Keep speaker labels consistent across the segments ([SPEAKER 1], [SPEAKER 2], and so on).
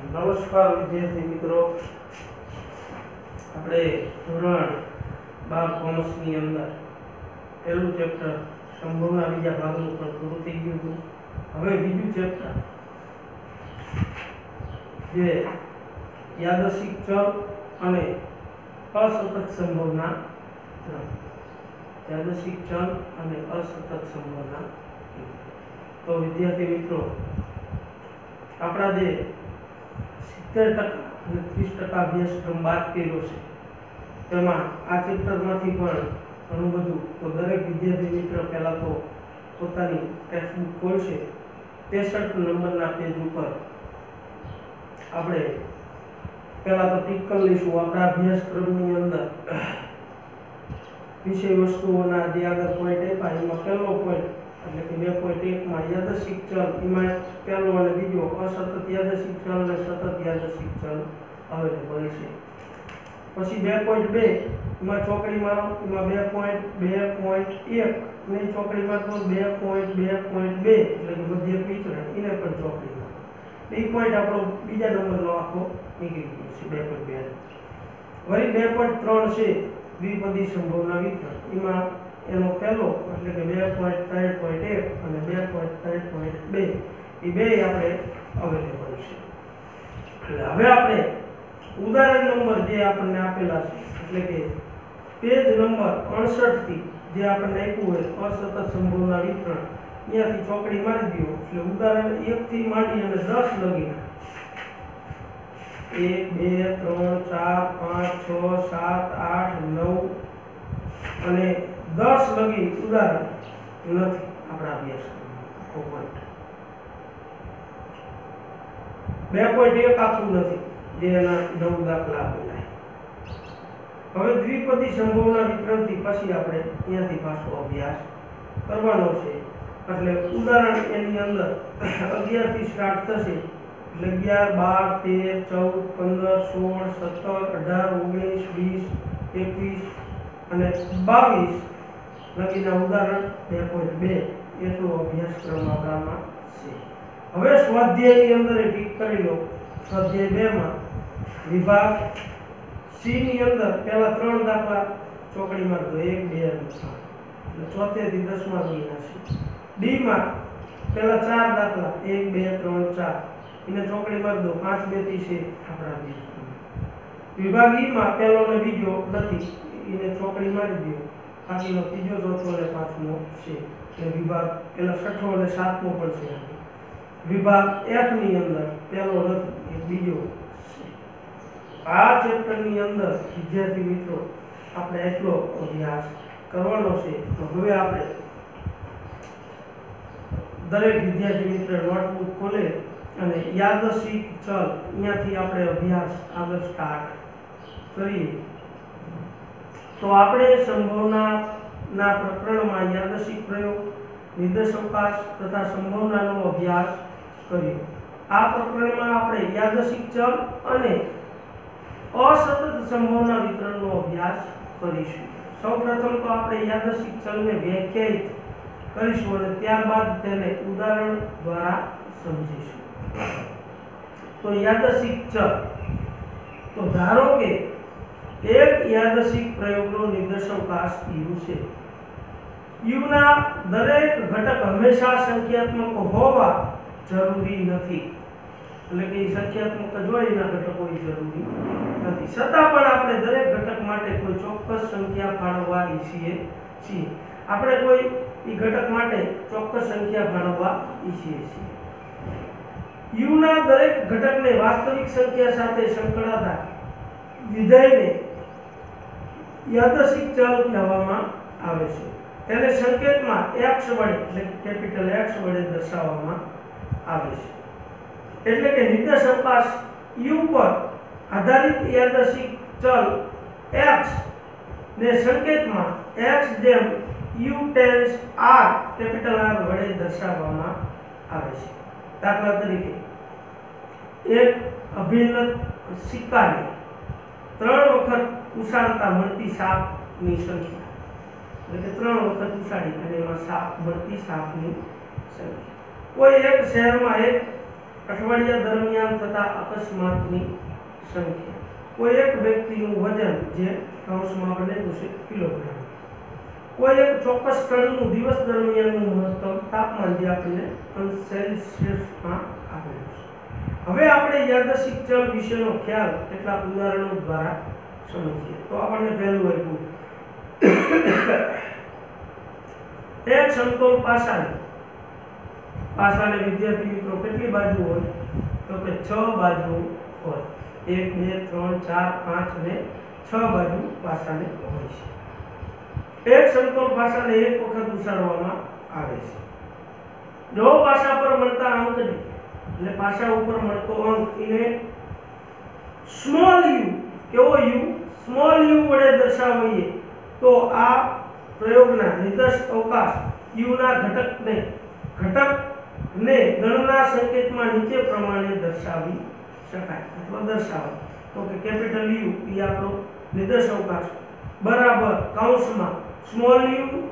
[SPEAKER 1] નમસ્કાર વિદ્યાર્થી મિત્રો, આપણે ધોરણ 12 કોમર્સની અંદર પહેલું ચેપ્ટર સંભાવના બીજા ભાગનું પણ પૂરું થઈ ગયું હતું. હવે બીજું ચેપ્ટર જે યાદચ્છિક ચલ અને અસતત સંભાવના, યાદચ્છિક ચલ અને અસતત સંભાવના. તો વિદ્યાર્થી મિત્રો, આપણા જે 70% અને 30% અભ્યાસક્રમ બાદ કર્યો છે તેમાં આ ચેપ્ટરમાંથી પણ ઘણું બધું. તો દરેક વિદ્યાર્થી મિત્ર પહેલા તો પોતાની ટેક્સ્ટબુક ખોલશે. 63 નંબરના પેજ ઉપર આપણે પહેલા તો ટીક કરી લઈશું આપણા અભ્યાસક્રમની અંદર વિષય વસ્તુઓના જે આગળ પોઈન્ટ આપ્યા એમાં પહેલો પોઈન્ટ એટલે કે 2.1 માં યાદચ્છિક ચલ, એમાં પહેલો અને બીજો અસતત યાદચ્છિક ચલ અને સતત યાદચ્છિક ચલ અવેલેબલ છે. પછી 2.2 એમાં ચોકડી મારો, એમાં 2.2.1 ને ચોકડી મારતો, 2.2.2 એટલે કે મધ્ય વિચરણ એને પણ ચોકડી મારો. એ પોઈન્ટ આપણો બીજા નંબરનો આખો નીકળી ગયો છે 2.2. વળી 2.3 છે દ્વિપદી સંભાવના વિતરણ. એમાં એનો પહેલો એટલે કે 2.3.1 અને 2.3.2 એ બે આપણે અવેલેબલ છે. એટલે હવે આપણે ઉદાહરણ નંબર જે આપણને આપેલા છે એટલે કે પેજ નંબર 68 થી જે આપણને આપ્યું હોય અસતત સંભાવના વિતરણ, અહીંયાથી ચોકડી મારી દો એટલે ઉદાહરણ 1 થી માંડી અને 10 લગીના 1 2 3 4 5 6 7 8 9 અને 10 લગી ઉદાહરણ નથી આપણા અભ્યાસક્રમમાં. 2.1 આખું નથી જે એના 9 દાખલા આપેલા. હવે દ્વિપદી સંભાવના વિતરણથી પછી આપણે અહીંયાથી પાછો અભ્યાસ કરવાનો છે. એટલે ઉદાહરણ એની અંદર 11 થી સ્ટાર્ટ થશે એટલે 11 12 13 14 15 16 18 19 20 21 અને 22 લગીના ઉદાહરણ 2.2 એટલો અભ્યાસક્રમ આપણામાં છે. હવે સ્વાધ્યાયની અંદર ટીક કરી લો. સ્વાધ્યાય 2 માં વિભાગ સી ની અંદર પહેલા 3 દાખલા ચોકડી માર દો, 1 2 અને 3 એટલે ચોથે થી 10મા લગીના છે. ડી માં પહેલા 4 દાખલા 1 2 3 4 એને ચોકડી માર દો, 5 2 થી છે આપણા અભ્યાસક્રમ. વિભાગ ઈ માં પહેલો અને બીજો નથી એને ચોકડી મારી દો, બાકીનો ત્રીજો ચોથો અને પાંચમો છે. એટલે વિભાગ પેલા છઠ્ઠો અને સાતમો પણ છે. વિભાગ એફ ની અંદર પહેલો નથી એ બીજો છે. આ ચેપ્ટરની અંદર વિદ્યાર્થી મિત્રો આપણે એટલો અભ્યાસ કરવાનો છે. તો હવે આપણે દરેક વિદ્યાર્થી મિત્ર નોટબુક ખોલે અને યાદચ્છિક ચલ અહીંયાથી આપણે અભ્યાસ આગળ સ્ટાર્ટ કરીએ. તો આપણે સંભાવનાના પ્રકરણમાં યાદચ્છિક પ્રયોગ, નિર્દેશાંકાશ તથા સંભાવનાનો અભ્યાસ કર્યો. આ પ્રકરણમાં આપણે યાદચ્છિક ચલ અને અસતત સંભાવના વિતરણનો અભ્યાસ કરીશું. સૌપ્રથમ તો આપણે યાદચ્છિક ચલને વ્યાખ્યાયિત કરીશું અને ત્યારબાદ તેને ઉદાહરણ દ્વારા સમજીશું. તો યાદચ્છિક ચલ, તો ધારો કે એક યાદચ્છિક પ્રયોગનો નિર્દેશાંકાશ u છે. u ના દરેક ઘટક હંમેશા સંખ્યાત્મક હોવા જરૂરી નથી. એટલે કે સંખ્યાત્મક જ હોય એના ઘટકો જરૂરી નથી. છતાં પણ આપણે દરેક ઘટક માટે કોઈ ચોક્કસ સંખ્યા ફાળવવા ઈચ્છીએ છીએ. આપણે કોઈ ઈ ઘટક માટે ચોક્કસ સંખ્યા ફાળવવા ઈચ્છીએ છીએ. u ના દરેક ઘટકને વાસ્તવિક સંખ્યા સાથે સંકળાતા વિધેયને યાદચ્છિક ચલ કહેવામાં આવે છે. તેને સંકેતમાં x વડે એટલે કેપિટલ X વડે દર્શાવવામાં આવે છે. એટલે કે નિર્દેશાંકાશ u પર આધારિત યાદચ્છિક ચલ x ને સંકેતમાં x જેમ u ટેન્સ r કેપિટલ R વડે દર્શાવવામાં આવે છે. દાખલા તરીકે એક અભિન્ન સિક્કાને 3 વખત ઉછાળતા મળતી સાપની સંખ્યા, એટલે કે 3 વખત ઉછાળી અને એમાં સાપ મળતી સાપની સંખ્યા. કોઈ એક શહેરમાં એક અઠવાડિયા દરમિયાન થતા અકસ્માતની સંખ્યા। કોઈ એક વ્યક્તિનું વજન જે કૌંસમાં આપણે લીધું છે કિલોગ્રામ, કોઈ એક ચોક્કસ સ્થળનું દિવસ દરમિયાનનું મહત્તમ તાપમાન જે આપણને સેલ્સિયસમાં આપેલું છે। હવે આપણે યાદચ્છિક ચલ વિશેનો ખ્યાલ કેટલાક ઉદાહરણો દ્વારા સમજીએ। તો આપણને પહેલું આપ્યું એક સમતોલ પાસાને વિદ્યાર્થી મિત્રો કેટલી બાજુ હોય? તો કે 6 બાજુ હોય। 1 2 3 4 5 અને 6 બાજુ પાસાને હોય છે। એક સમતોલ પાસાને એક વખત ઉછાળવામાં આવે છે। જો પાસા પર મળતા અંકને એટલે પાસા ઉપર મળતો અંક એને સ્મોલ યુ, કેવો યુ? સ્મોલ યુ વડે દર્શાવીએ તો આ પ્રયોગના નિર્દેશ અવકાશ યુ ના ઘટકને ગણના સંકેતમાં નીચે પ્રમાણે દર્શાવી શકાય અથવા દર્શાવાય। તો કે કેપિટલ યુ એ આપણો નિર્દેશ અવકાશ બરાબર કૌંસમાં small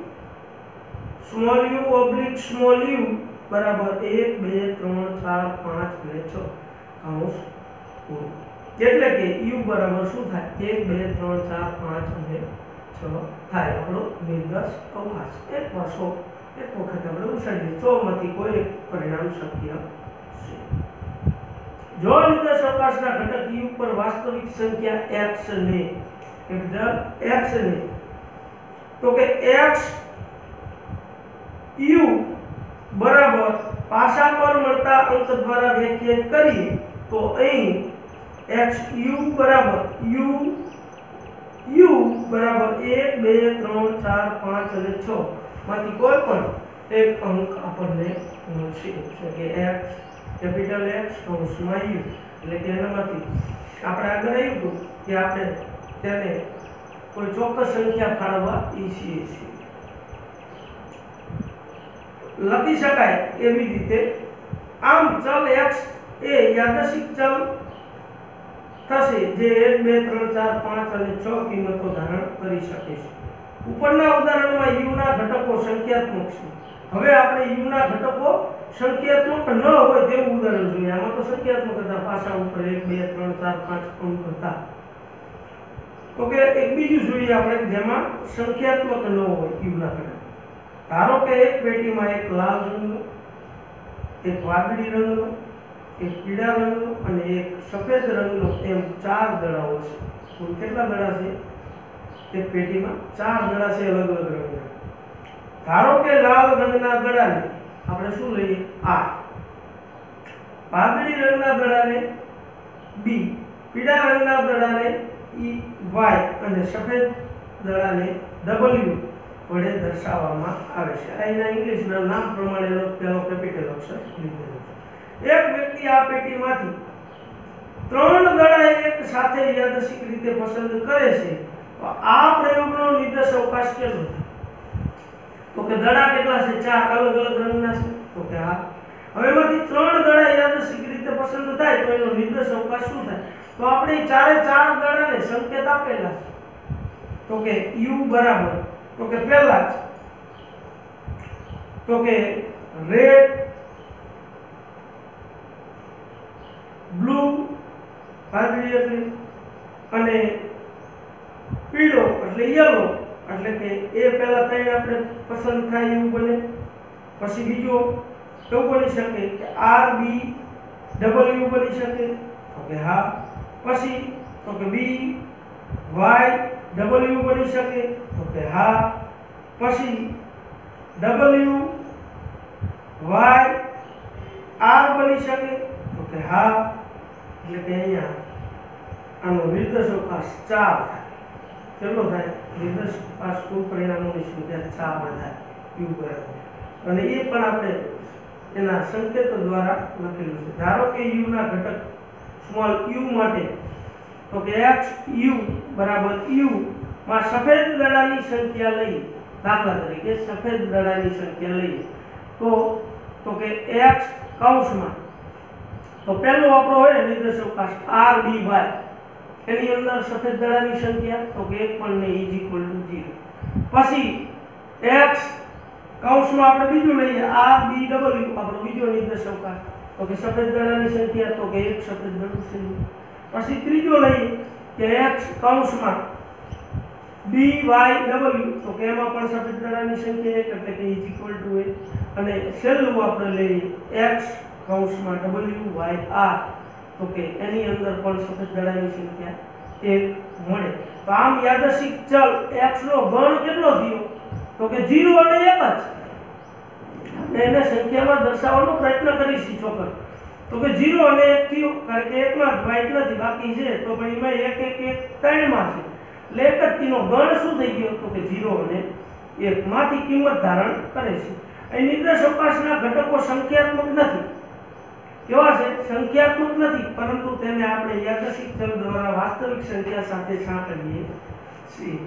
[SPEAKER 1] u oblique small u બરાબર 1 2 3 4 5 અને 6 કૌંસ પૂરું। એટલે કે યુ બરાબર શું થાય? 1 2 3 4 5 અને 6 થાય આપણો નિર્દેશ અવકાશ। એક વખત આપણે ઉછાળીએ 6 માંથી કોઈ એક પરિણામ શક્ય છે। જો નિર્દેશ અવકાશના ઘટક યુ પર વાસ્તવિક સંખ્યા x ને તો કે x યુ બરાબર પાસા પર મળતા અંક દ્વારા વ્યાખ્યાયિત કરીએ તો અહીં x યુ બરાબર 1 2 3 4 5 અને 6 માંથી કોઈ પણ એક અંક આપણને મળશે। એટલે કે x કેપિટલ X કૌંસમાં યુ, એટલે કે એનામાંથી આપણે આગળ આવ્યું હતું કે આપણે તેને કોઈ ચોક્કસ સંખ્યા ફાળવવા ઈચ્છીએ છીએ। લખી શકાય એવી રીતે આમ ચલ x એ યાદચ્છિક ચલ થશે જે 1 2 3 4 5 અને 6 કિંમતો ધારણ કરી શકે છે। ઉપરના ઉદાહરણમાં u ના ઘટકો સંખ્યાત્મક છે। હવે આપણે u ના ઘટકો સંખ્યાત્મક ન હોય તેવું ઉદાહરણ જોઈએ। આમાં તો સંખ્યાત્મક હતા, પાસા ઉપર 1 2 3 4 5 અંક હતા। તો કે એક બીજું જોઈએ આપણે જેમાં સંખ્યાત્મક ન હોય u ના ઘટકો। ધારો કે એક પેટીમાં એક લાલ રંગનો, એક વાદળી રંગનો, એક પીળા રંગનો અને એક સફેદ રંગનો એમ 4 દડાઓ છે। કુલ કેટલા દડા છે? એક પેટીમાં 4 દડા છે અલગ અલગ રંગના। ધારો કે લાલ રંગના દડાને આપણે શું લઈએ? R, વાદળી રંગના દડાને B, પીળા રંગના દડાને E Y અને સફેદ દડાને W વડે દર્શાવવામાં આવે છે। અહીંના ઇંગ્લિશના નામ પ્રમાણેનો પહેલો કેપિટલ અક્ષર લીધેલો છે। એક વ્યક્તિ આ પેટીમાંથી 3 દડા એક સાથે યાદચ્છિક રીતે પસંદ કરે છે તો આ પ્રયોગનો નિર્દેશ અવકાશ કેટલો થાય? તો કે દડા કેટલા છે? 4 અલગ અલગ રંગના છે। તો કે હા, હવે એમાંથી 3 દડા યાદચ્છિક રીતે પસંદ થાય તો એનો નિર્દેશ અવકાશ શું થાય? તો આપણે ચારે 4 દડાને સંકેત આપેલા છે। તો કે u બરાબર તો કે પહેલા જ તો કે રેડ, બ્લુ વાદળી એટલે અને પીળો એટલે યલો, એટલે કે એ પહેલા 3 આપણે પસંદ થાય એવું બને। પછી બીજો એવું બની શકે કે R B W બની શકે। તો કે હા। પછી તો કે B Y W બની શકે। તો કે હા। પછી W Y R બની શકે। તો કે હા। એટલે કે અહીંયા આનો નિર્દેશ અવકાશ 4 થાય। કેટલો થાય? નિર્દેશ અવકાશ કુલ પરિણામોની સંખ્યા 4 થાય u બરાબર। અને એ પણ આપણે એના સંકેતો દ્વારા લખેલું છે। ધારો કે u ના ઘટક સ્મોલ u માટે તો કે x u બરાબર u માં સફેદ દડાની સંખ્યા લઈએ। દાખલા તરીકે સફેદ દડાની સંખ્યા લઈએ તો કે x કૌંસમાં તો પહેલો આપણો હોય નિર્દેશ અવકાશ R B Y, એની અંદર સફેદ દડાની સંખ્યા તો કે 1 પણ નહીં = 0। પછી x કૌંસમાં આપણે બીજું લઈએ R B W આપણો બીજો નિર્દેશ અવકાશ તો કે સફેદ દડાની સંખ્યા, તો કે એક સફેદ દડું છે. પછી ત્રીજો લઈએ કે x કૌંસમાં by w, તો કે એમાં પણ સફેદ દડાની સંખ્યા એક, એટલે કે ઇઝ ઇક્વલ ટુ 1. અને છેલ્લું આપણે લઈએ x કૌંસમાં w y r, તો કે એની અંદર પણ સફેદ દડાની સંખ્યા 1 મળે. તો આમ યાદચ્છિક ચલ x નો ગણ કેટલો થયો, તો કે 0 અને 1 જ. આપણે એને સંખ્યામાં દર્શાવવાનો પ્રયત્ન કરીશું ચોક્કસ. તો કે 0 અને 1 થયો, કારણ કે 1 માં વાઇટ નથી, બાકી છે તો પણ એમાં 1 1 1 3 માં છે, એટલે એક જ તેનો ગણ શું થઈ ગયો, તો કે 0 અને 1 માંથી કિંમત ધારણ કરે છે. અહીં નિર્દેશ અવકાશના ઘટકો સંખ્યાત્મક નથી. કેવા છે? સંખ્યાત્મક નથી, પરંતુ તેને આપણે યાદચ્છિક ચલ દ્વારા વાસ્તવિક સંખ્યા સાથે સાંકળીએ છીએ.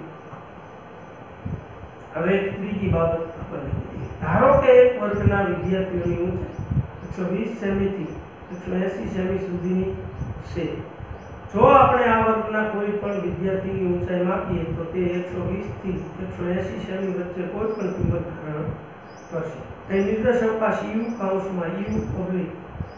[SPEAKER 1] હવે ત્રીજી બાબત આપણે ધારો કે એક વર્ગના વિદ્યાર્થીઓની ઊંચાઈ 120 સેમી થી 180 સેમી સુધીની છે. જો આપણે આ વર્ગના કોઈ પણ વિદ્યાર્થીની ઊંચાઈ માપીએ તો તે 120 થી 180 સેમી વચ્ચે કોઈ પણ કિંમત ધારણ કરશે. અહીં નિર્દેશ અવકાશ u કૌંસમાં u oblique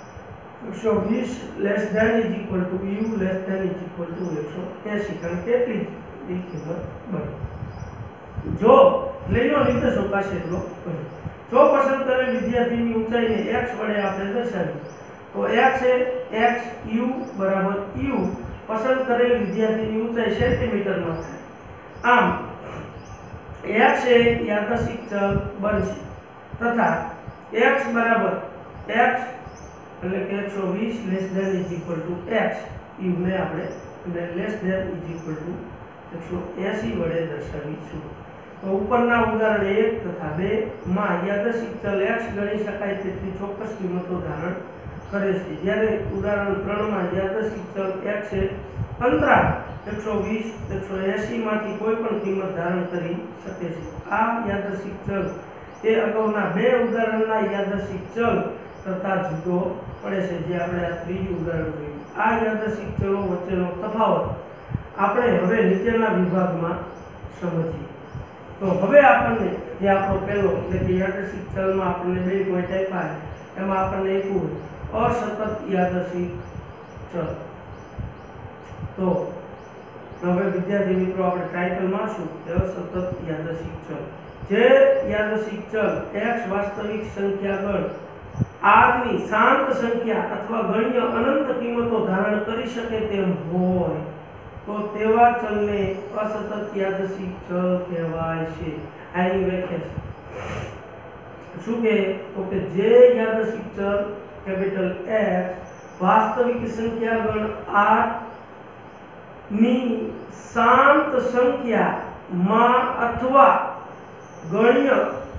[SPEAKER 1] 120 less than is equal to u less than is equal to 180, કારણ કે એટલી જ કિંમત બને. જો લઈ લો નિર્દેશ અવકાશ એટલો બને. જો પસંદ કરેલ વિદ્યાર્થીની ઊંચાઈને x વડે આપણે દર્શાવીએ તો x એ x u બરાબર u પસંદ કરેલ વિદ્યાર્થીની ઊંચાઈ સેન્ટીમીટરમાં થાય. આમ x એ યાદચ્છિક ચલ બનશે તથા x બરાબર x એટલે કે 120 less than is equal to x u ને આપણે less than is equal to 180 વડે દર્શાવીશું. તો ઉપરના ઉદાહરણ 1 તથા 2 માં યાદચ્છિક ચલ x ગણી શકાય તેટલી ચોક્કસ કિંમતો ધારણ કરે છે, જ્યારે ઉદાહરણ 3 માં યાદચ્છિક ચલ x એ અંતરાલ 120 180 માંથી કોઈ પણ કિંમત ધારણ કરી શકે છે. આ યાદચ્છિક ચલ એ અગાઉના બે ઉદાહરણના યાદચ્છિક ચલ કરતા જુદો પડે છે, જે આપણે આ ત્રીજું ઉદાહરણ જોયું. આ યાદચ્છિક ચલો વચ્ચેનો તફાવત આપણે હવે નીચેના વિભાગમાં સમજીએ. તો હવે આપણને જે આપણો પહેલો એટલે કે યાદચ્છિક ચલમાં આપણને બે પોઈન્ટ આપ્યા, એમાં આપણને એક અસતત યાદચ્છિક ચલ. તો હવે વિદ્યાર્થી મિત્રો આપણે ટાઇટલ મારશું કે અસતત યાદચ્છિક ચલ. જે યાદચ્છિક ચલ x વાસ્તવિક સંખ્યા ગણ r ની શાંત સંખ્યા અથવા ગણ્ય અનંત કિંમતો ધારણ કરી શકે તેમ હોય તો તેવા ચલને અસતત યાદચ્છિક ચલ કહેવાય છે. આની વ્યાખ્યા શું કે, તો કે જે યાદચ્છિક ચલ કેપિટલ X વાસ્તવિક સંખ્યા ગણ r ની શાંત સંખ્યા માં અથવા ગણ્ય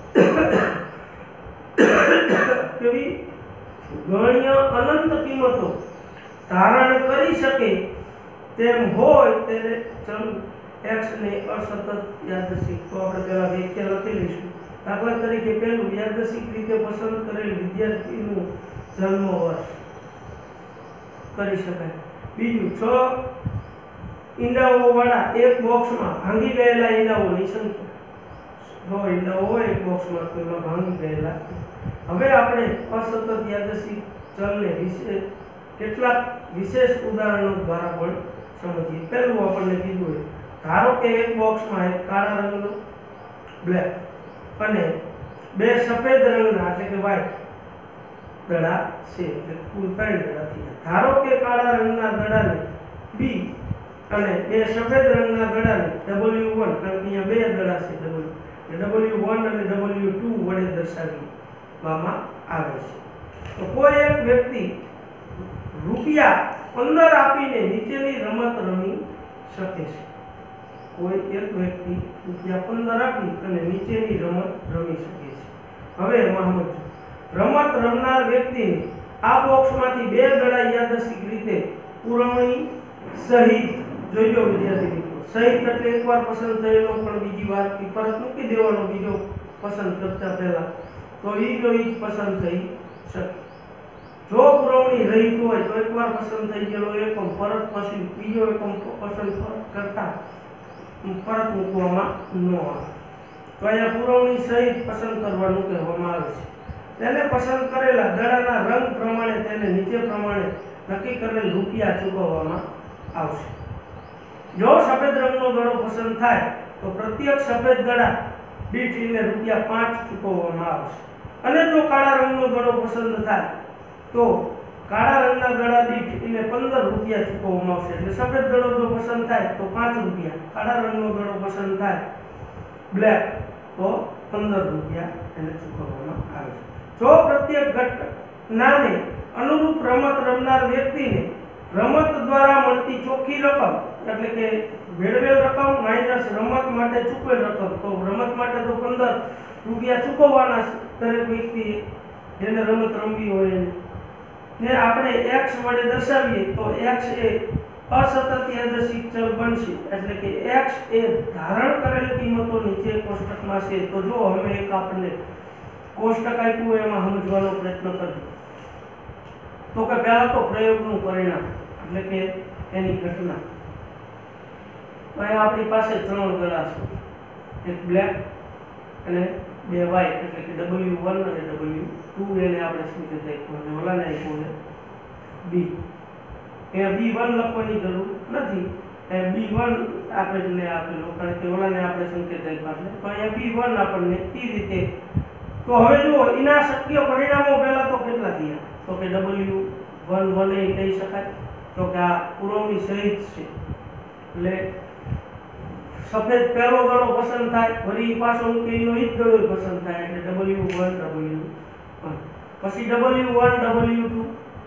[SPEAKER 1] કેવી ગણ્ય અનંત કિંમતો ધારણ કરી શકે તેમ હોય તેને ચલ x ને અસતત યાદચ્છિક. તો આપણે પહેલા વ્યાખ્યા લખી લઈશું. દાખલા તરીકે પહેલું, યાદચ્છિક રીતે પસંદ કરેલ વિદ્યાર્થીનું જન્મ વર્ષ કરી શકાય. બીજું, 6 ઈંડાઓ વાળા એક બોક્સમાં ભાંગી ગયેલા ઈંડાઓની સંખ્યા. 6 ઈંડાઓ હોય એક બોક્સમાં, તો એમાં ભાંગી ગયેલા. હવે આપણે અસતત યાદચ્છિક ચલને વિશે કેટલાક વિશેષ ઉદાહરણો દ્વારા પણ સમજીએ. પહેલું આપણને કીધું, ધારો કે એક બોક્સમાં એક કાળા રંગનો બ્લેક અને બે સફેદ રંગના એટલે કે વ્હાઇટ દડા છે, એટલે કુલ 3 દડા થયા. ધારો કે કાળા રંગના દડાને b અને બે સફેદ રંગના દડાને w1, કારણ કે અહીંયા બે દડા છે w1 અને w2 વડે દર્શાવવામાં આવે છે. તો કોઈ એક વ્યક્તિ રૂપિયા 15 આપીને નીચેની રમત રમી શકે છે. કોઈ એક વ્યક્તિ રૂપિયા 15 આપી અને નીચેની રમત રમી શકે છે. હવે મહંમદ રમત રમનાર વ્યક્તિને આ બોક્સમાંથી બે દડા યાદચ્છિક રીતે પુરવણી સહિત, જોઈજો વિદ્યાર્થી મિત્રો, સહિત એટલે એકવાર પસંદ થયેલો પણ બીજી વાર પરત મૂકી દેવાનો બીજો પસંદ કરતા પહેલા, તો એ જો ઈ પસંદ થઈ શકે. જો પુરવણી રહિત હોય તો એકવાર પસંદ થઈ ગયેલો એકમ પરત પછી બીજો એકમ પસંદ કરતા પરત મૂકવામાં ન આવે. તો અહીંયા પુરવણી સહિત પસંદ કરવાનું કહેવામાં આવે છે. તેને પસંદ કરેલા દડાના રંગ પ્રમાણે તેને નીચે પ્રમાણે નક્કી કરેલ રૂપિયા ચૂકવવામાં આવશે. જો સફેદ રંગનો દડો પસંદ થાય તો પ્રત્યેક સફેદ દડા દીઠ એને રૂપિયા 5 ચૂકવવામાં આવશે. અને જો કાળા રંગનો દડો પસંદ થાય તો કાળા રંગના દડા દીઠ એને 15 રૂપિયા ચૂકવવામાં આવશે. એટલે સફેદ દડો જો પસંદ થાય તો 5 રૂપિયા, કાળા રંગનો દડો પસંદ થાય બ્લેક તો 15 રૂપિયા એને ચૂકવવામાં આવે છે. જો પ્રત્યેક ઘટનાને અનુરૂપ રમત રમનાર વ્યક્તિને રમત દ્વારા મળતી ચોખ્ખી રકમ એટલે કે મેળવેલ રકમ માઈનસ રમત માટે ચૂકવેલ રકમ, તો રમત માટે તો 15 રૂપિયા ચૂકવવાના દરેક વ્યક્તિ જેને રમત રમવી હોય ને આપણે x વડે દર્શાવીએ તો x એ અસતત યાદચ્છિક ચલ બનશે. એટલે કે x એ ધારણ કરેલ કિંમતો નીચે કોષ્ટકમાં છે. તો જો હવે એક આપણે કોષ્ટક આપ્યું એમાં સમજવાનો પ્રયત્ન કરજો. તો કે પહેલા તો પ્રયોગનું પરિણામ એટલે કે એની ઘટના. તો અહીં આપણી પાસે 3 દડા છે, એક બ્લેક અને 2 વ્હાઇટ એટલે કે W1 અને W2 એને આપણે શું કહેતા આપ્યું અને ઓલાને આપ્યું છે B. અહીંયા B1 લખવાની જરૂર નથી, B1 આપણે આપેલું કારણ કે ઓલાને આપણે સંકેત આપ્યા છે. તો અહીંયા B1 આપણને એ રીતે. તો હવે જો એના શક્ય પરિણામો પહેલા તો કેટલા થયા? તો કે W11 એ કહી શકાય. તો કે આ પુરવણી સહિત છે એટલે સફેદ પહેલો દડો પસંદ થાય, વળી પાછો એનો ઈ જ દડો પસંદ થાય એટલે W1 W1, પછી W1 W2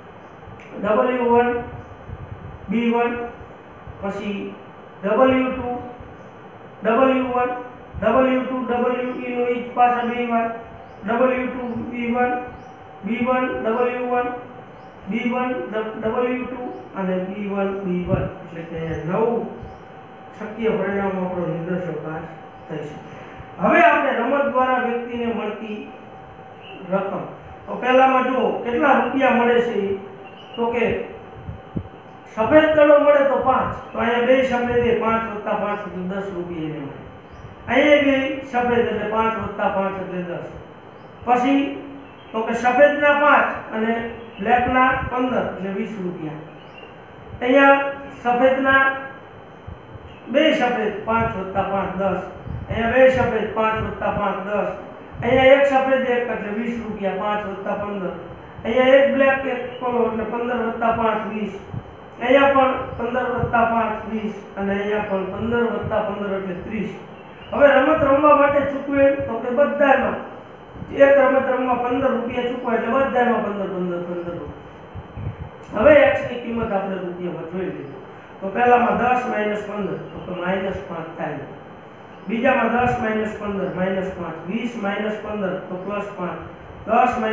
[SPEAKER 1] W1 B1, પછી W2 W1 W2 W એનો ઈ જ પાછા બે વાર W2 B1 B1 W1 B1 W2 અને B1 B1 એટલે કે 9 શક્ય પરિણામો આપણો નિર્દેશોકાશ થઈ છે. હવે આપણે રમત દ્વારા વ્યક્તિને મળતી રકમ. તો પહેલામાં જો કેટલા રૂપિયા મળે છે? તો કે સફેદ દડો મળે તો 5, તો અહીંયા બે સફેદ 5 + 5 એટલે 10 રૂપિયા એને મળે. અહીંયા બે સફેદ એટલે 5 + 5 એટલે 10. પછી તો કે સફેદના 5 અને બ્લેકના 15 એટલે 20 રૂપિયા. અહીંયા સફેદના બે સફેદ 5 + 5 10, અહીંયા બે સફેદ 5 + 5 10, અહીંયા એક સફેદ એક એટલે 20 રૂપિયા 5 + 15, અહીંયા એક બ્લેક એક કોલો એટલે 15 + 5 20, અહીંયા પણ 15 + 5 20 અને અહીંયા પણ 15 + 15 એટલે 30. હવે રમત રમવા માટે ચૂકવેલ તો કે બધામાં એક રમત રમવા 15 રૂપિયા ચૂકવાય એટલે બધામાં 15 15 15. હવે x ની કિંમત આપણે રૂપિયામાં જોઈ લઈએ. તો પહેલામાં 10 - 15 તો કે -5 થાય. બીજામાં 10 - 15 -5, 20 - 15 તો +5, 10 - -5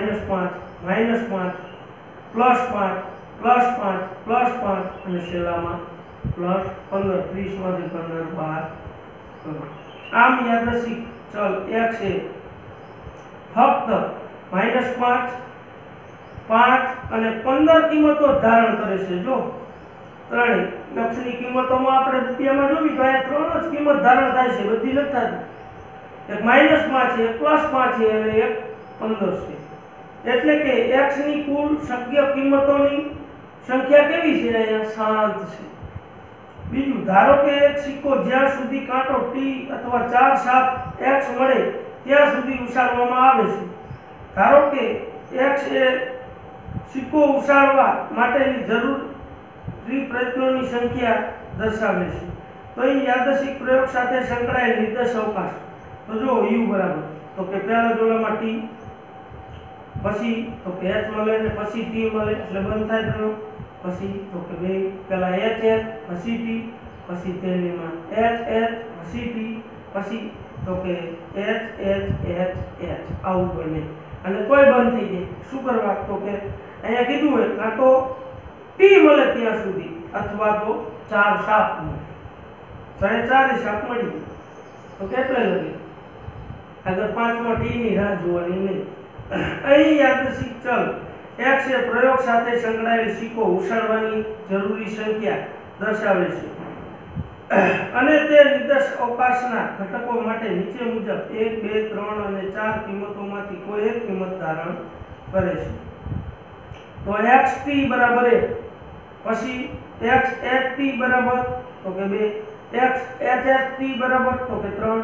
[SPEAKER 1] -5 +5 +5 +5 અને છેલ્લામાં +15, 30 માંથી 15 12. આમ યાદચ્છિક ચલ x એ ફક્ત -5 5 અને 15 કિંમતો ધારણ કરે છે. જો ત્રણેય લક્ષની કિંમતોમાં આપણે રૂપિયામાં જોવી તો અહીંયા 3 જ કિંમત ધારણ થાય છે, બધી નથી થતી. એક -5 છે, એક +5 છે અને એક 15 છે. એટલે કે x ની કુલ શક્ય કિંમતોની સંખ્યા કેવી છે? અહીંયા શાંત છે. બીજું, ધારો કે એક સિક્કો જ્યાં સુધી કાંટો T અથવા 4 સાપ x મળે ત્યાં સુધી ઉછાળવામાં આવે છે. ધારો કે x એ સિક્કો ઉછાળવા માટેની જરૂરી પ્રયત્નોની સંખ્યા દર્શાવે છે. તો અહીં યાદચ્છિક પ્રયોગ સાથે સંકળાયેલ નિર્દેશ અવકાશ. તો જો u બરાબર તો કે પહેલા જોડામાં t, પછી તો કે h મળે ને પછી t મળે એટલે બંધ થાય પ્રયોગ. પછી તો કે બે પહેલા h પછી t પછી તેનીમાં h પછી t પછી તો કે h આવું બને અને કોઈ બંધ થઈ જાય. શું કરવા? તો કે અહીંયા કીધું હોય કાં તો t મળે ત્યાં સુધી અથવા તો 4 સાપ મળે. તો અહીંયા 4 સાપ મળી ગઈ તો કેટલે લગી આગળ 5માં t ની રાહ જોવાની નહીં. અહીં યાદચ્છિક ચલ x એ પ્રયોગ સાથે સંકળાયેલ સિક્કો ઉછાળવાની જરૂરી સંખ્યા દર્શાવે છે. અને તે નિર્દેશ અવકાશના ઘટકો માટે નીચે મુજબ 1, 2, 3 અને 4 કિંમતોમાંથી કોઈ એક કિંમત ધારણ કરે છે. તો xt બરાબર 1, પછી xht બરાબર તો કે 2, xhht બરાબર તો કે 3,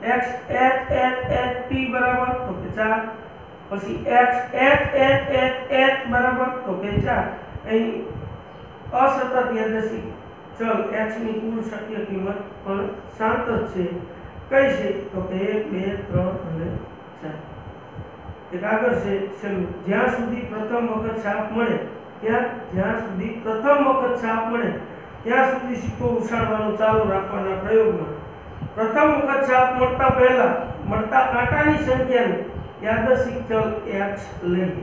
[SPEAKER 1] xhht બરાબર તો કે 4, પછી xhhh બરાબર તો કે 4. અહીં અસતત યાદચ્છિક ચલ x ની કુલ શક્ય કિંમત પણ શાંત જ છે. કઈ છે તો કે 1, 2, 3 અને 4. એક આગળ છે જ્યાં સુધી પ્રથમ વખત છાપ મળે જ્યાં સુધી સિક્કો ઉછાળવાનું ચાલુ રાખવાના પ્રયોગમાં પ્રથમ વખત છાપ મળતા પહેલા મળતા કાંટાની સંખ્યાને યાદચ્છિક ચલ x લઈએ.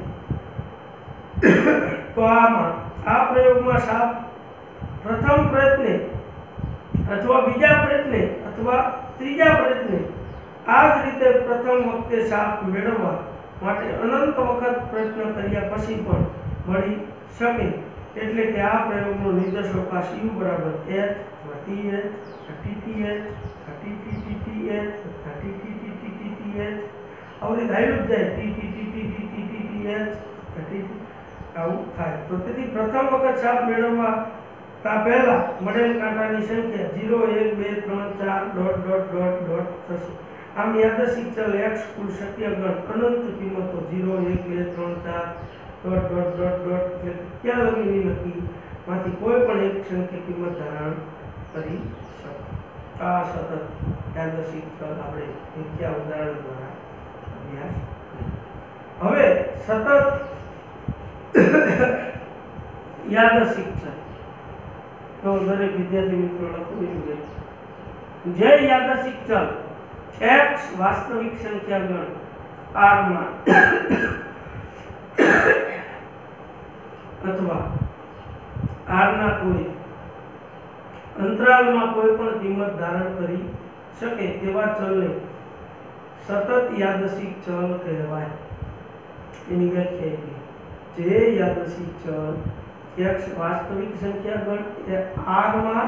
[SPEAKER 1] તો આ પ્રયોગમાં છાપ પ્રથમ પ્રયત્ને અથવા બીજા પ્રયત્ને અથવા ત્રીજા પ્રયત્ને આ જ રીતે પ્રથમ વખતે છાપ મેળવવા માટે અનંત વખત પ્રયત્ન કર્યા પછી પણ મળી શકે. એટલે કે આ પ્રયોગનો નિર્દેશાવકાશ u બરાબર h th tth tth આવરી ધાર્યું જ જાય tth આવું થાય. તો તેથી પ્રથમ વખત છાપ મેળવવા પહેલા મળેલ કાંટાની સંખ્યા 0, 1, 2, 3, 4 ... થશે. આમ યાદચ્છિક ચલ x કુલ શક્ય ગણ અનંત કિંમતો 0, 1, 2, 3, 4 ... એટલે ક્યાં લગી નથી માંથી કોઈ પણ એક સંખ્યા કિંમત ધારણ કરી શકે. આ સતત યાદચ્છિક ચલ આપણે વ્યાખ્યા ઉદાહરણ દ્વારા અભ્યાસ કરીએ. હવે સતત યાદચ્છિક ચલ તો દરેક વિદ્યાર્થી મિત્રો લખવું જોઈએ. જે યાદચ્છિક ચલ x વાસ્તવિક સંખ્યા ગણ r માં અથવા r ના કોઈ અંતરાલમાં કોઈ પણ કિંમત ધારણ કરી શકે તેવા ચલને સતત યાદચ્છિક ચલ કહેવાય. એની વ્યાખ્યા જે યાદચ્છિક ચલ x વાસ્તવિક સંખ્યા ગણ એ r માં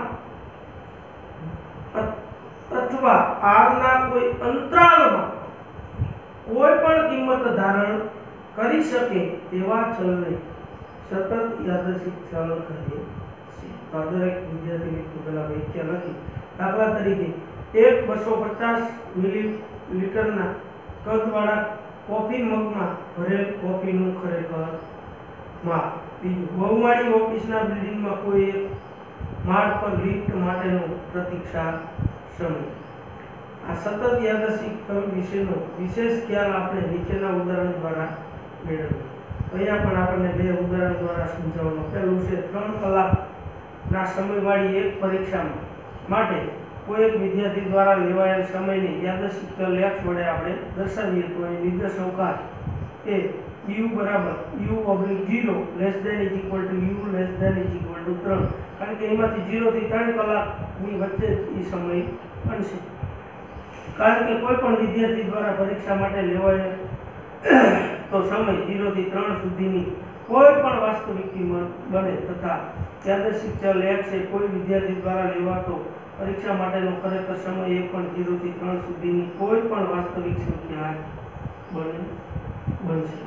[SPEAKER 1] અથવા r ના કોઈ અંતરાલમાં કોઈ પણ કિંમત ધારણ કરી શકે તેવા ચલને સતત યાદચ્છિક ચલ કહે છે. દરેક વિદ્યાર્થી મિત્રો પહેલા વ્યાખ્યા લખી. દાખલા તરીકે 250 મિલીલીટરના કદવાળા કોફી મગમાં ભરેલ કોફીનું ખરેખર માપ. બીજું, બહુમાળી ઓફિસના બિલ્ડિંગમાં કોઈ એક માળ પર લિફ્ટ માટેનો પ્રતીક્ષા સમય. આ સતત યાદચ્છિક ચલ વિશેનો વિશેષ ખ્યાલ આપણે નીચેના ઉદાહરણ દ્વારા મેળવીએ. અહીંયા પણ આપણને બે ઉદાહરણ દ્વારા સમજાવવાનું. પહેલું છે 3 કલાકના સમયવાળી એક પરીક્ષા માટે કોઈ એક વિદ્યાર્થી દ્વારા લેવાયેલ સમયને યાદચ્છિક ચલ x વડે આપણે દર્શાવીએ તો એ નિર્દેશાવકાશ એ u બરાબર u/0 less than is equal to u less than is equal to 3. કારણ કે એમાંથી 0 થી 3 કલાકની વચ્ચે એ સમય બનશે. કારણ કે કોઈ પણ વિદ્યાર્થી દ્વારા પરીક્ષા માટે લેવાયેલ તો સમય 0 થી 3 સુધીની કોઈ પણ વાસ્તવિક કિંમત બને તથા યાદચ્છિક ચલ x એ કોઈ વિદ્યાર્થી દ્વારા લેવાતો પરીક્ષા માટેનો ખરેખર સમય એ પણ 0 થી 3 સુધીની કોઈ પણ વાસ્તવિક સંખ્યા બનશે.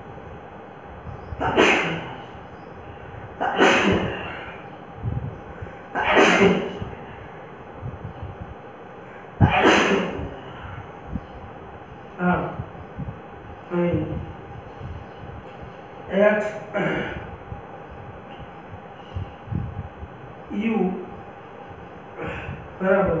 [SPEAKER 1] x u બરાબર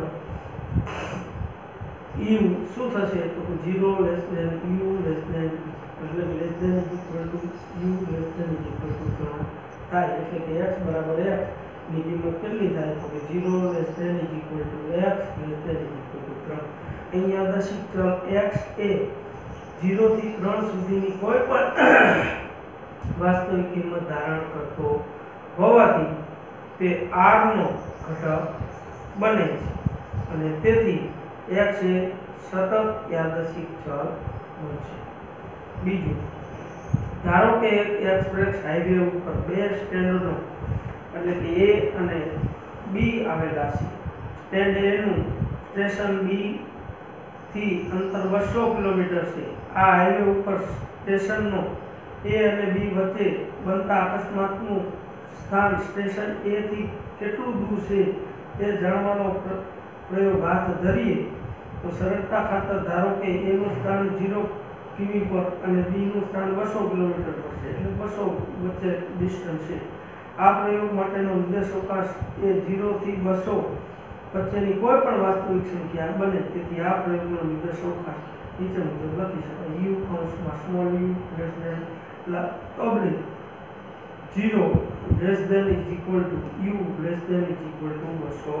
[SPEAKER 1] u શું થશે તો 0 less than u less than એટલે less than equal to u less than equal to 3 થાય. એટલે કે x બરાબર x ની કિંમત કેટલી થાય તો કે 0 less than equal to x less than equal to 3. અહીં યાદચ્છિક ચલ x એ 0 થી 3 સુધીની કોઈ પણ વાસ્તવિક કિંમત ધારણ કરતો હોવાથી તે r નો ઘટક બને છે અને તેથી x એ સતત યાદચ્છિક ચલ બનશે. બીજું, ધારો કે એક એક્સપ્રેસ હાઈવે ઉપર બે સ્ટેન્ડનો એટલે કે A અને B આવેલા છે. સ્ટેન્ડ એ નું સ્ટેશન બી થી અંતર 200 કિલોમીટર છે. આ હાઈવે ઉપર સ્ટેશનનો એ અને બી વચ્ચે બનતા અકસ્માતનું સ્થાન સ્ટેશન એ થી કેટલું દૂર છે તે જાણવાનો પ્રયોગ હાથ ધરીએ તો સરળતા ખાતર ધારો કે એ નું સ્થાન 0 કિમી પર અને બી નું સ્થાન 200 કિલોમીટર પર છે, એટલે 200 વચ્ચે ડિસ્ટન્સ છે. આ પ્રયોગ માટેનો નિર્દેશાંક એ 0 થી 200 વચ્ચેની કોઈ પણ વાસ્તવિક સંખ્યા બને. તેથી આ પ્રયોગનો નિર્દેશાંક નીચે મુજબ લખી શકાય: u કૌંસમાં small u less than oblique 0 less than is equal to u less than is equal to 200.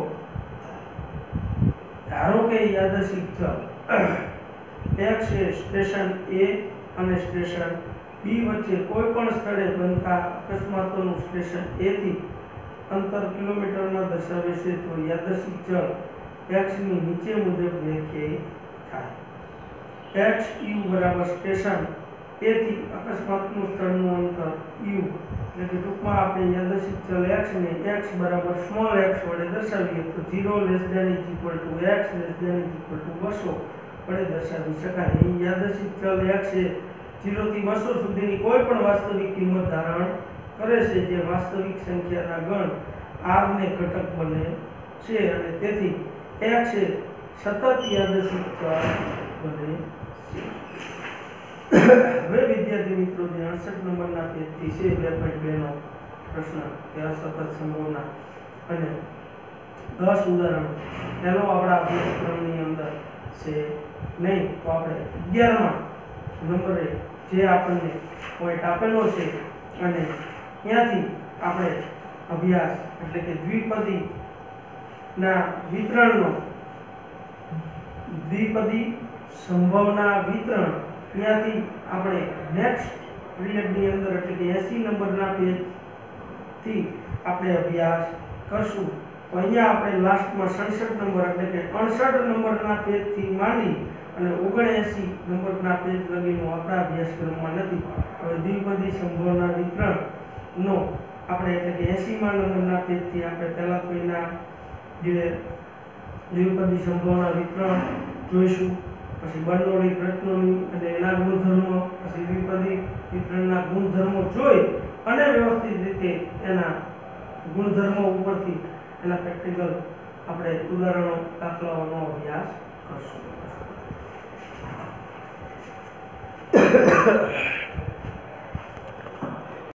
[SPEAKER 1] ધારો કે યાદચ્છિક ચલ x એ સ્ટેશન A અને સ્ટેશન B વચ્ચે કોઈ પણ સ્થળે બનતા અકસ્માતોનું સ્ટેશન A થી અંતર કિલોમીટરમાં દર્શાવે છે, તો યાદચ્છિક ચલ x ની નીચે મુજબ વ્યાખ્યાયિત થાય: x u બરાબર સ્ટેશન A થી અકસ્માતનું સ્થળનું અંતર u, એટલે કે ટૂંકમાં આપણે યાદચ્છિક ચલ x ને x બરાબર સ્મોલ x વડે દર્શાવીએ તો 0 less than is equal to x less than is equal to 200 વડે દર્શાવી શકાય. અહીં યાદચ્છિક ચલ x એ 0 થી 200 સુધીની કોઈ પણ વાસ્તવિક કિંમત ધારણ કરે છે, જે વાસ્તવિક સંખ્યાના ગણ r ને ઘટક બને છે, અને તેથી x એ સતત યાદચ્છિક ચલ બને છે. હવે વિદ્યાર્થી મિત્રો, જે 68 નંબરના પેજથી છે 2.2 નો પ્રશ્ન કે અસતત સંભાવના અને 10 ઉદાહરણો એનો આપણા અભ્યાસક્રમની અંદર છે નહીં, તો આપણે 11મા નંબરે જે આપણને પોઈન્ટ આપેલો છે અને ત્યાંથી આપણે અભ્યાસ એટલે કે દ્વિપદીના વિતરણનો દ્વિપદી સંભાવના વિતરણ ત્યાંથી આપણે નેક્સ્ટ પીરિયડની અંદર એટલે કે 80 નંબરના પેજથી આપણે અભ્યાસ કરશું. તો અહીંયા આપણે લાસ્ટમાં 67 નંબર એટલે કે 68 નંબરના પેજથી માંડી અને 79 નંબરના પેજ લગીનો આપણા અભ્યાસક્રમમાં નથી. હવે દ્વિપદી સંભાવના વિતરણનો આપણે એટલે કે 80મા નંબરના પેજથી આપણે પહેલા તો એના જે દ્વિપદી સંભાવના વિતરણ જોઈશું, પછી બર્નોલી પ્રયત્નોની અને એના ગુણધર્મો, પછી દ્વિપદી વિતરણના ગુણધર્મો જોઈ અને વ્યવસ્થિત રીતે એના ગુણધર્મો ઉપરથી એના પ્રેક્ટિકલ આપણે ઉદાહરણો દાખલાઓનો અભ્યાસ કરશું.